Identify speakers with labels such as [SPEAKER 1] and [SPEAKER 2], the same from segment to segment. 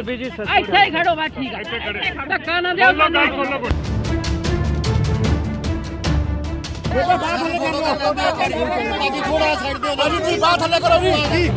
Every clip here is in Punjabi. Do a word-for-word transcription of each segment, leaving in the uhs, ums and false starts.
[SPEAKER 1] भी जी ਇੱਥੇ ਹੀ ਖੜੋ ਬਸ ਠੀਕ ਹੈ ਧੱਕਾ ਨਾ ਦਿਓ
[SPEAKER 2] ਬੋਲੋ ਗੱਲ ਬੋਲੋ
[SPEAKER 3] ਬੇਟਾ ਬਾਹਰ ਥੱਲੇ ਕਰ ਲਓ ਜੀ ਥੋੜਾ ਸਾਈਡ ਤੇ ਹੋ ਜੀ ਬਾਹਰ ਥੱਲੇ ਕਰੋ ਜੀ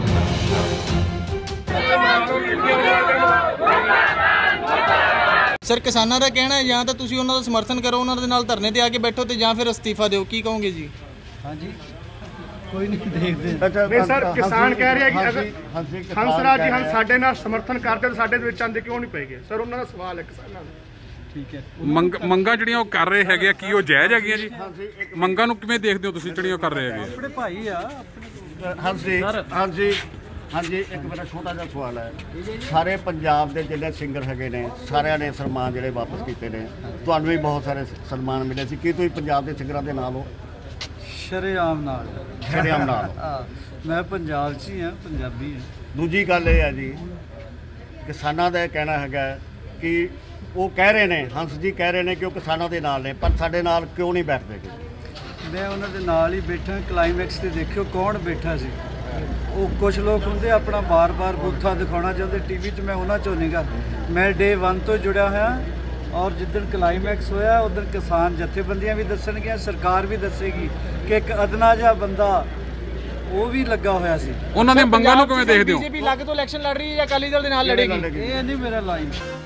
[SPEAKER 4] ਸਰ ਕਿਸਾਨਾਂ ਦਾ ਕਹਿਣਾ ਹੈ ਜਾਂ ਤਾਂ ਤੁਸੀਂ ਉਹਨਾਂ ਦਾ ਸਮਰਥਨ ਕਰੋ ਉਹਨਾਂ ਦੇ ਨਾਲ ਧਰਨੇ ਤੇ ਆ ਕੇ ਬੈਠੋ ਤੇ ਜਾਂ ਫਿਰ ਅਸਤੀਫਾ ਦਿਓ ਕੀ ਕਹੋਗੇ ਜੀ
[SPEAKER 5] ਹਾਂਜੀ ਕੋਈ ਨਹੀਂ ਦੇਖਦੇ
[SPEAKER 2] ਨਹੀਂ ਸਰ ਕਿਸਾਨ ਕਹਿ ਰਿਹਾ ਕਿ ਅਗਰ ਹੰਸਰਾਜ ਜੀ ਹੰ ਸਾਡੇ ਨਾਲ ਸਮਰਥਨ ਕਰਦੇ ਤਾਂ ਸਾਡੇ ਦੇ ਵਿੱਚ ਆਂਦੇ ਕਿਉਂ ਨਹੀਂ ਪਏਗੇ ਸਰ ਉਹਨਾਂ ਦਾ ਸਵਾਲ ਹੈ ਕਿਸਾਨਾਂ ਦਾ
[SPEAKER 5] ਠੀਕ ਹੈ
[SPEAKER 6] ਮੰਗ ਮੰਗਾਂ ਜਿਹੜੀਆਂ ਉਹ ਕਰ ਰਹੇ ਹੈਗੇ ਆ ਕੀ ਉਹ ਜਾਇਜ਼ ਹੈਗੀਆਂ ਜੀ ਮੰਗਾਂ ਨੂੰ ਕਿਵੇਂ ਦੇਖਦੇ ਹੋ ਤੁਸੀਂ ਜਿਹੜੀਆਂ ਉਹ ਕਰ ਰਹੇ ਹੈਗੇ
[SPEAKER 5] ਆਪਣੇ ਭਾਈ ਆ
[SPEAKER 3] ਹਾਂਜੀ ਹਾਂਜੀ ਹਾਂਜੀ ਇੱਕ ਮੇਰਾ ਛੋਟਾ ਜਿਹਾ ਸਵਾਲ ਹੈ ਸਾਰੇ ਪੰਜਾਬ ਦੇ ਜਿਹੜੇ ਸਿੰਗਰ ਹੈਗੇ ਨੇ ਸਾਰਿਆਂ ਨੇ ਸਨਮਾਨ ਜਿਹੜੇ ਵਾਪਸ ਕੀਤੇ ਨੇ ਤੁਹਾਨੂੰ ਵੀ ਬਹੁਤ ਸਾਰੇ ਸਨਮਾਨ ਮਿਲੇ ਸੀ ਕੀ ਤੁਸੀਂ ਪੰਜਾਬ ਦੇ ਸਿੰਗਰਾਂ ਦੇ ਨਾਲ ਹੋ
[SPEAKER 5] ਸ਼ਰੇਆਮ ਨਾਲ
[SPEAKER 3] ਸ਼ਰੇਆਮ ਨਾਲ
[SPEAKER 5] ਮੈਂ ਪੰਜਾਬ 'ਚ ਹੀ ਹਾਂ ਪੰਜਾਬੀ ਹਾਂ
[SPEAKER 3] ਦੂਜੀ ਗੱਲ ਇਹ ਹੈ ਜੀ ਕਿਸਾਨਾਂ ਦਾ ਇਹ ਕਹਿਣਾ ਹੈਗਾ ਕਿ ਉਹ ਕਹਿ ਰਹੇ ਨੇ ਹੰਸ ਜੀ ਕਹਿ ਰਹੇ ਨੇ ਕਿ ਉਹ ਕਿਸਾਨਾਂ ਦੇ ਨਾਲ ਨੇ ਪਰ ਸਾਡੇ ਨਾਲ ਕਿਉਂ ਨਹੀਂ ਬੈਠਦੇ
[SPEAKER 5] ਮੈਂ ਉਹਨਾਂ ਦੇ ਨਾਲ ਹੀ ਬੈਠਾ ਕਲਾਈਮੈਕਸ ਤੇ ਦੇਖਿਓ ਕੌਣ ਬੈਠਾ ਸੀ ਉਹ ਕੁਝ ਲੋਕ ਹੁੰਦੇ ਆਪਣਾ ਬਾਰ-ਬਾਰ ਬੂਥਾ ਦਿਖਾਉਣਾ ਚਾਹੁੰਦੇ ਟੀਵੀ 'ਚ ਮੈਂ ਉਹਨਾਂ 'ਚੋਂ ਨਹੀਂਗਾ ਮੈਂ ਡੇ ਵਨ ਤੋਂ ਜੁੜਿਆ ਹੋਇਆ ਔਰ ਜਿੱਦਣ ਕਲਾਈਮੈਕਸ ਹੋਇਆ ਉਦੋਂ ਕਿਸਾਨ ਜਥੇਬੰਦੀਆਂ ਵੀ ਦੱਸਣਗੀਆਂ ਸਰਕਾਰ ਵੀ ਦੱਸੇਗੀ ਕਿ ਇੱਕ ਅਦਨਾ ਜਿਹਾ ਬੰਦਾ ਉਹ ਵੀ ਲੱਗਾ ਹੋਇਆ ਸੀ
[SPEAKER 6] ਉਹਨਾਂ ਦੇ ਮੰਗਾਂ ਨੂੰ ਕਿਵੇਂ ਦੇਖਦੇ ਹੋ
[SPEAKER 4] ਬੀਜੇਪੀ ਲੱਗ ਤੋਂ ਇਲੈਕਸ਼ਨ ਲੜ ਰਹੀ ਹੈ ਜਾਂ ਅਕਾਲੀ ਦਲ ਦੇ ਨਾਲ ਲੜੇਗੀ
[SPEAKER 5] ਇਹ ਨਹੀਂ ਮੇਰਾ ਲਾਈਨ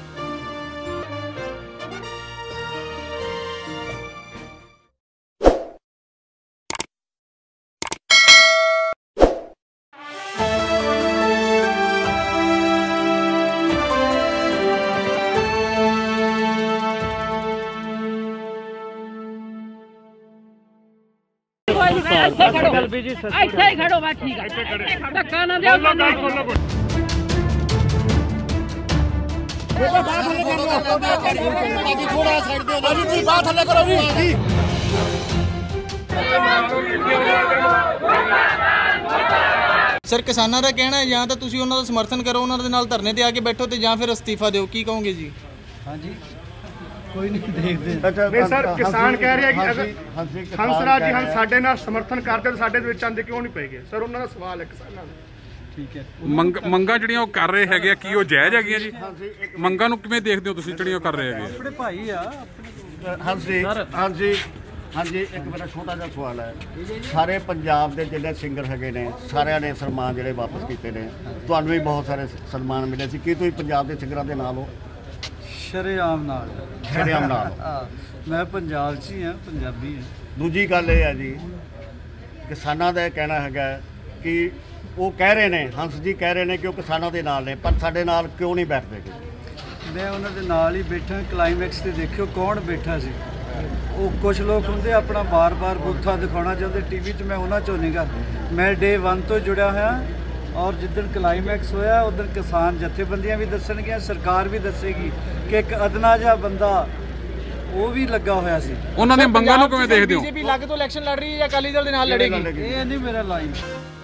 [SPEAKER 1] ਇੱਥੇ ਖੜੋ ਵੀ ਜੀ ਇੱਥੇ ਹੀ ਖੜੋ ਬਸ ਠੀਕ ਹੈ ਧੱਕਾ ਨਾ ਦਿਓ
[SPEAKER 2] ਬੋਲੋ ਗੱਲ ਬੋਲੋ
[SPEAKER 3] ਬੇਟਾ ਬਾਹਰ ਥੱਲੇ ਕਰ ਲਓ ਜੀ ਥੋੜਾ ਸਾਈਡ ਤੇ ਹੋ ਜੀ ਬਾਹਰ ਥੱਲੇ ਕਰੋ ਜੀ
[SPEAKER 4] ਸਰ ਕਿਸਾਨਾਂ ਦਾ ਕਹਿਣਾ ਹੈ ਜਾਂ ਤਾਂ ਤੁਸੀਂ ਉਹਨਾਂ ਦਾ ਸਮਰਥਨ ਕਰੋ ਉਹਨਾਂ ਦੇ ਨਾਲ ਧਰਨੇ ਤੇ ਆ ਕੇ ਬੈਠੋ ਤੇ ਜਾਂ ਫਿਰ ਅਸਤੀਫਾ ਦਿਓ ਕੀ ਕਹੋਗੇ ਜੀ
[SPEAKER 5] ਹਾਂਜੀ ਕੋਈ ਨਹੀਂ ਦੇਖਦੇ
[SPEAKER 2] ਨਹੀਂ ਸਰ ਕਿਸਾਨ ਕਹਿ ਰਿਹਾ ਕਿ ਅਗਰ ਹੰਸਰਾਜ ਜੀ ਹੰ ਸਾਡੇ ਨਾਲ ਸਮਰਥਨ ਕਰਦੇ ਤਾਂ ਸਾਡੇ ਦੇ ਵਿੱਚ ਆਂਦੇ ਕਿਉਂ ਨਹੀਂ ਪਏਗੇ ਸਰ ਉਹਨਾਂ ਦਾ ਸਵਾਲ ਹੈ ਕਿਸਾਨਾਂ ਦਾ
[SPEAKER 5] ਠੀਕ ਹੈ
[SPEAKER 6] ਮੰਗ ਮੰਗਾਂ ਜਿਹੜੀਆਂ ਉਹ ਕਰ ਰਹੇ ਹੈਗੇ ਆ ਕੀ ਉਹ ਜਾਇਜ਼ ਹੈਗੀਆਂ ਜੀ ਮੰਗਾਂ ਨੂੰ ਕਿਵੇਂ ਦੇਖਦੇ ਹੋ ਤੁਸੀਂ ਜਿਹੜੀਆਂ ਉਹ ਕਰ ਰਹੇ ਹੈਗੇ
[SPEAKER 5] ਆਪਣੇ ਭਾਈ ਆ
[SPEAKER 3] ਹਾਂਜੀ ਹਾਂਜੀ ਹਾਂਜੀ ਇੱਕ ਮੇਰਾ ਛੋਟਾ ਜਿਹਾ ਸਵਾਲ ਹੈ ਸਾਰੇ ਪੰਜਾਬ ਦੇ ਜਿਹੜੇ ਸਿੰਗਰ ਹੈਗੇ ਨੇ ਸਾਰਿਆਂ ਨੇ ਸਨਮਾਨ ਜਿਹੜੇ ਵਾਪਸ ਕੀਤੇ ਨੇ ਤੁਹਾਨੂੰ ਵੀ ਬਹੁਤ ਸਾਰੇ ਸਨਮਾਨ ਮਿਲੇ ਸੀ ਕੀ ਤੁਸੀਂ ਪੰਜਾਬ ਦੇ ਸਿੰਗਰਾਂ ਦੇ ਨਾਲ ਹੋ
[SPEAKER 5] ਸ਼ਰੇਆਮ ਨਾਲ
[SPEAKER 3] ਸ਼ਰੇਆਮ ਨਾਲ
[SPEAKER 5] ਮੈਂ ਪੰਜਾਬ 'ਚ ਹੀ ਹਾਂ ਪੰਜਾਬੀ ਹਾਂ
[SPEAKER 3] ਦੂਜੀ ਗੱਲ ਇਹ ਹੈ ਜੀ ਕਿਸਾਨਾਂ ਦਾ ਇਹ ਕਹਿਣਾ ਹੈਗਾ ਕਿ ਉਹ ਕਹਿ ਰਹੇ ਨੇ ਹੰਸ ਜੀ ਕਹਿ ਰਹੇ ਨੇ ਕਿ ਉਹ ਕਿਸਾਨਾਂ ਦੇ ਨਾਲ ਨੇ ਪਰ ਸਾਡੇ ਨਾਲ ਕਿਉਂ ਨਹੀਂ ਬੈਠਦੇ
[SPEAKER 5] ਮੈਂ ਉਹਨਾਂ ਦੇ ਨਾਲ ਹੀ ਬੈਠਾ ਕਲਾਈਮੈਕਸ ਤੇ ਦੇਖਿਓ ਕੌਣ ਬੈਠਾ ਸੀ ਉਹ ਕੁਝ ਲੋਕ ਹੁੰਦੇ ਆਪਣਾ ਬਾਰ-ਬਾਰ ਬੂਥਾ ਦਿਖਾਉਣਾ ਚਾਹੁੰਦੇ ਟੀਵੀ 'ਚ ਮੈਂ ਉਹਨਾਂ 'ਚੋਂ ਨਹੀਂਗਾ ਮੈਂ ਡੇ ਵਨ ਤੋਂ ਜੁੜਿਆ ਹੋਇਆ ਔਰ ਜਿੱਦਣ ਕਲਾਈਮੈਕਸ ਹੋਇਆ ਉਦੋਂ ਕਿਸਾਨ ਜਥੇਬੰਦੀਆਂ ਵੀ ਦੱਸਣਗੀਆਂ ਸਰਕਾਰ ਵੀ ਦੱਸੇਗੀ ਕਿ ਇੱਕ ਅਦਨਾ ਜਿਹਾ ਬੰਦਾ ਉਹ ਵੀ ਲੱਗਾ ਹੋਇਆ ਸੀ
[SPEAKER 6] ਉਹਨਾਂ ਦੇ ਮੰਗਾਂ ਨੂੰ ਕਿਵੇਂ ਦੇਖਦੇ ਹੋ
[SPEAKER 4] ਬੀਜੇਪੀ ਲੱਗ ਤੋਂ ਇਲੈਕਸ਼ਨ ਲੜ ਰਹੀ ਹੈ ਜਾਂ ਅਕਾਲੀ ਦਲ ਦੇ ਨਾਲ ਲੜੇਗੀ
[SPEAKER 5] ਇਹ ਨਹੀਂ ਮੇਰਾ ਲਾਈਨ